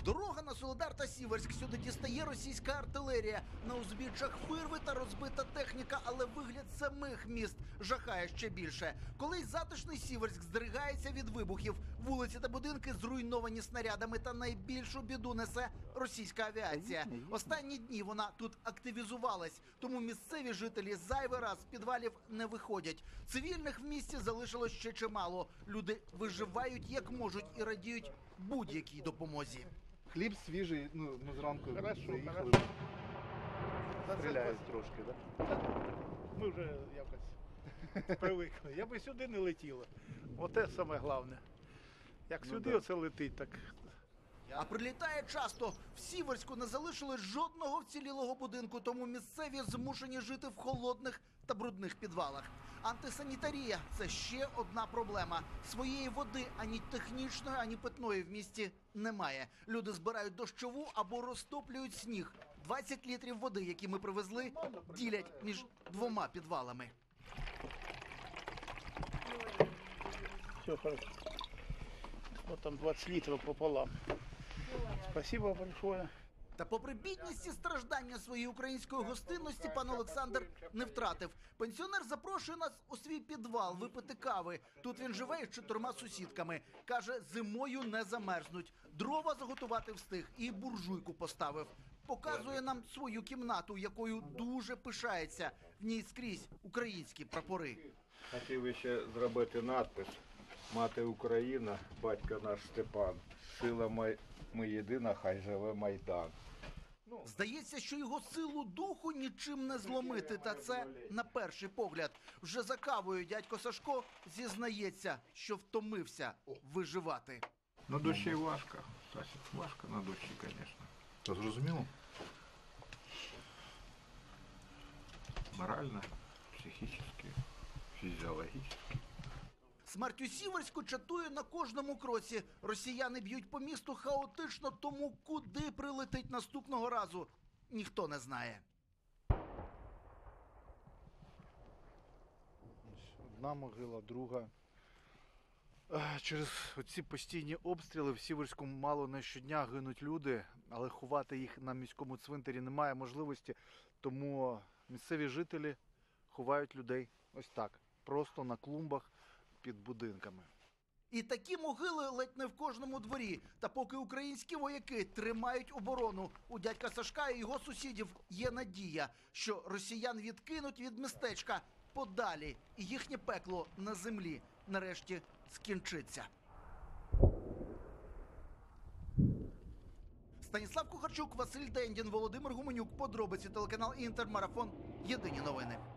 Дорога на Солидар та Сіверськ. Сюди дістає російська артилерія. На узбіччях вирви та розбита техніка, але вигляд самих міст жахає ще більше. Колись затишний Сіверськ здригається від вибухів. Вулиці та будинки зруйновані снарядами, та найбільшу біду несе російська авіація. Останні дні вона тут активізувалась, тому місцеві жителі зайвий раз з підвалів не виходять. Цивільних в місті залишилось ще чимало. Люди виживають як можуть і радіють будь-якій допомозі. Хліб свіжий, ми зранку приїхали. Стріляють трошки, так? Ми вже якось привикли. Я би сюди не летіло. Оте саме головне. Як сюди оце летить, так... А прилітає часто. В Сіверську не залишили жодного вцілілого будинку, тому місцеві змушені жити в холодних та брудних підвалах. Антисанітарія – це ще одна проблема. Своєї води ані технічної, ані питної в місті немає. Люди збирають дощову або розтоплюють сніг. 20 літрів води, які ми привезли, ділять між двома підвалами. Все хорошо. Вот там 20 литров пополам. Спасибо большое. Та попри бідність і страждання своєї української гостинності, пан Олександр не втратив. Пенсіонер запрошує нас у свій підвал випити кави. Тут він живе із 4 сусідками. Каже, зимою не замерзнуть. Дрова заготувати встиг і буржуйку поставив. Показує нам свою кімнату, якою дуже пишається. В ній скрізь українські прапори. Хотів би ще зробити надпис «Мати Україна, батько наш Степан, сила ми єдина, хай живе Майдан». Здається, що його силу духу нічим не зломити, та це на перший погляд. Вже за кавою дядько Сашко зізнається, що втомився виживати. На душі важко, Сасик, важко на душі, звісно. Та зрозуміло? Морально, психічно, фізіологічно. Смерть у Сіверську чатує на кожному кроці. Росіяни б'ють по місту хаотично, тому куди прилетить наступного разу, ніхто не знає. Одна могила, друга. Через ці постійні обстріли в Сіверську мало не щодня гинуть люди, але ховати їх на міському цвинтарі немає можливості, тому місцеві жителі ховають людей ось так, просто на клумбах під будинками. І такі могили ледь не в кожному дворі. Та поки українські вояки тримають оборону, у дядька Сашка і його сусідів є надія, що росіян відкинуть від містечка подалі, і їхнє пекло на землі нарешті скінчиться. Станіслав Кухарчук, Василь Дендін, Володимир Гуменюк. Подробиці телеканал Інтер. Марафон. Єдині новини.